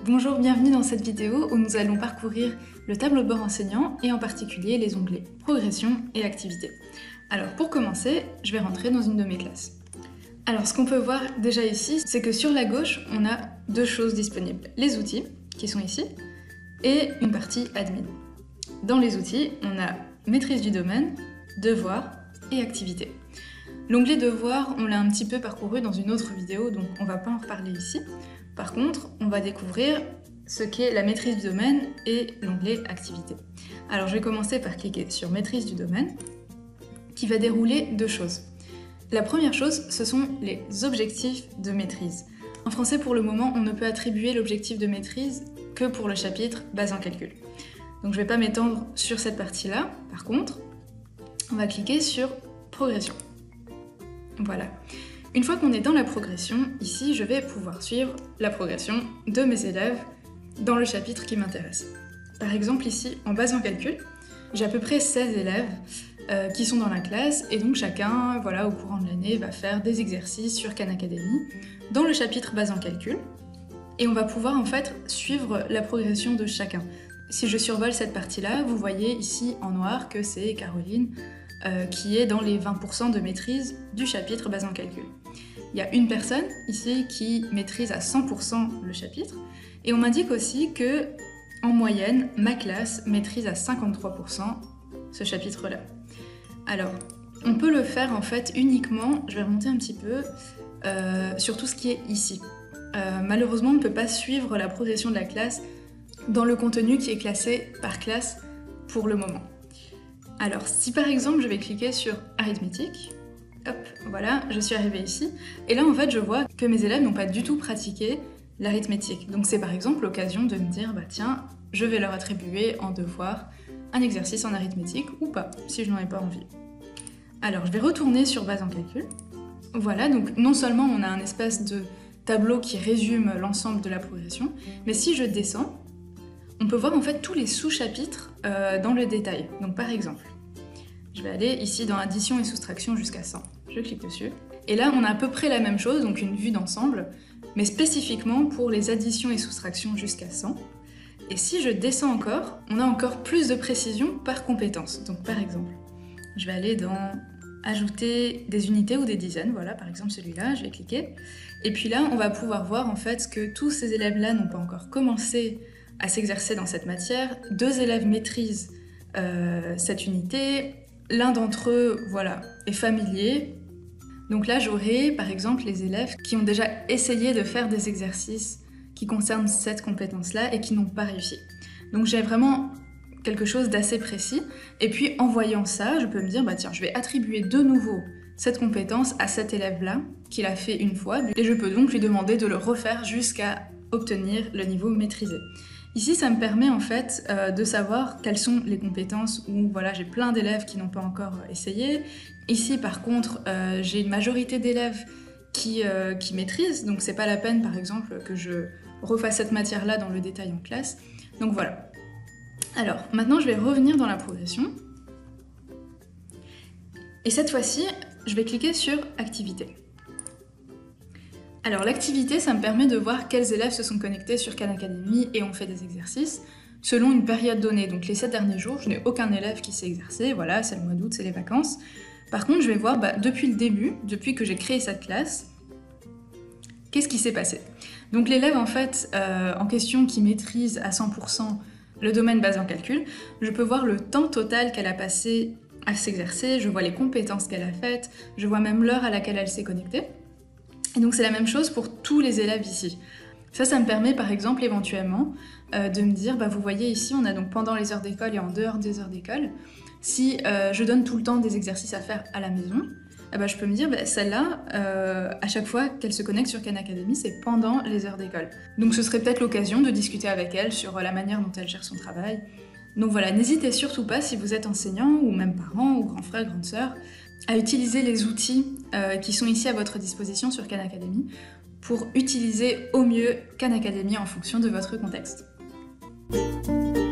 Bonjour, bienvenue dans cette vidéo où nous allons parcourir le tableau de bord enseignant et en particulier les onglets Progression et Activité. Alors pour commencer, je vais rentrer dans une de mes classes. Alors ce qu'on peut voir déjà ici, c'est que sur la gauche, on a deux choses disponibles. Les outils, qui sont ici, et une partie admin. Dans les outils, on a maîtrise du domaine, devoirs et activités. L'onglet devoirs, on l'a un petit peu parcouru dans une autre vidéo, donc on ne va pas en reparler ici. Par contre, on va découvrir ce qu'est la maîtrise du domaine et l'onglet activité. Alors je vais commencer par cliquer sur maîtrise du domaine, qui va dérouler deux choses. La première chose, ce sont les objectifs de maîtrise. En français, pour le moment, on ne peut attribuer l'objectif de maîtrise que pour le chapitre base en calcul. Donc je ne vais pas m'étendre sur cette partie-là. Par contre, on va cliquer sur progression. Voilà. Une fois qu'on est dans la progression, ici, je vais pouvoir suivre la progression de mes élèves dans le chapitre qui m'intéresse. Par exemple, ici, en base en calcul, j'ai à peu près 16 élèves qui sont dans la classe, et donc chacun, voilà, au courant de l'année, va faire des exercices sur Khan Academy dans le chapitre base en calcul, et on va pouvoir en fait suivre la progression de chacun. Si je survole cette partie-là, vous voyez ici en noir que c'est Caroline qui est dans les 20% de maîtrise du chapitre base en calcul. Il y a une personne ici qui maîtrise à 100% le chapitre, et on m'indique aussi que, en moyenne, ma classe maîtrise à 53% ce chapitre-là. Alors, on peut le faire en fait uniquement, je vais remonter un petit peu, sur tout ce qui est ici. Malheureusement, on ne peut pas suivre la progression de la classe dans le contenu qui est classé par classe pour le moment. Alors, si par exemple je vais cliquer sur arithmétique, hop, voilà, je suis arrivée ici, et là en fait je vois que mes élèves n'ont pas du tout pratiqué l'arithmétique. Donc c'est par exemple l'occasion de me dire, bah tiens, je vais leur attribuer en devoir un exercice en arithmétique ou pas, si je n'en ai pas envie. Alors je vais retourner sur base en calcul. Voilà, donc non seulement on a un espèce de tableau qui résume l'ensemble de la progression, mais si je descends, on peut voir en fait tous les sous-chapitres dans le détail. Donc par exemple, je vais aller ici dans addition et soustraction jusqu'à 100. Je clique dessus. Et là, on a à peu près la même chose, donc une vue d'ensemble, mais spécifiquement pour les additions et soustractions jusqu'à 100. Et si je descends encore, on a encore plus de précision par compétence. Donc par exemple, je vais aller dans ajouter des unités ou des dizaines, voilà, par exemple celui-là, je vais cliquer. Et puis là, on va pouvoir voir en fait que tous ces élèves-là n'ont pas encore commencé à s'exercer dans cette matière. 2 élèves maîtrisent cette unité, l'un d'entre eux, voilà, est familier. Donc là, j'aurai par exemple les élèves qui ont déjà essayé de faire des exercices qui concernent cette compétence-là et qui n'ont pas réussi. Donc j'ai vraiment quelque chose d'assez précis. Et puis en voyant ça, je peux me dire, bah tiens, je vais attribuer de nouveau cette compétence à cet élève-là, qui l'a fait une fois, et je peux donc lui demander de le refaire jusqu'à obtenir le niveau maîtrisé. Ici, ça me permet en fait de savoir quelles sont les compétences où voilà, j'ai plein d'élèves qui n'ont pas encore essayé. Ici, par contre, j'ai une majorité d'élèves qui maîtrisent, donc c'est pas la peine, par exemple, que je refasse cette matière-là dans le détail en classe. Donc voilà. Alors, maintenant, je vais revenir dans la progression. Et cette fois-ci, je vais cliquer sur Activité. Alors l'activité, ça me permet de voir quels élèves se sont connectés sur Khan Academy et ont fait des exercices selon une période donnée. Donc les 7 derniers jours, je n'ai aucun élève qui s'est exercé, voilà, c'est le mois d'août, c'est les vacances. Par contre, je vais voir depuis le début, depuis que j'ai créé cette classe, qu'est-ce qui s'est passé. Donc l'élève en fait en question qui maîtrise à 100% le domaine base en calcul, je peux voir le temps total qu'elle a passé à s'exercer, je vois les compétences qu'elle a faites, je vois même l'heure à laquelle elle s'est connectée. Et donc c'est la même chose pour tous les élèves ici. Ça me permet par exemple éventuellement de me dire, vous voyez ici on a donc pendant les heures d'école et en dehors des heures d'école, si je donne tout le temps des exercices à faire à la maison, je peux me dire celle-là, à chaque fois qu'elle se connecte sur Khan Academy, c'est pendant les heures d'école. Donc ce serait peut-être l'occasion de discuter avec elle sur la manière dont elle gère son travail. Donc voilà, n'hésitez surtout pas si vous êtes enseignant ou même parent ou grand frère, grande sœur, à utiliser les outils qui sont ici à votre disposition sur Khan Academy pour utiliser au mieux Khan Academy en fonction de votre contexte.